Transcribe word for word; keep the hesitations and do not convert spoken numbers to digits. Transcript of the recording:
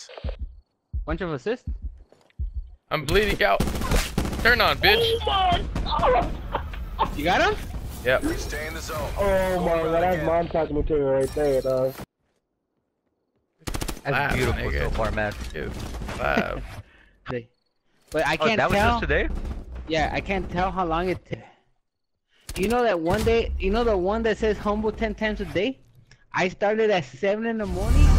Bunch of assists. I'm bleeding out. Turn on, bitch. You got him? Yep. Stay in the zone. Oh my god, that's montage material right there, dog. That's Wow, beautiful nigga. so far, man. Dude, wow. But I Oh, can't that was tell. just today? Yeah, I can't tell how long it took. You know that one day, you know the one that says humble ten times a day? I started at seven in the morning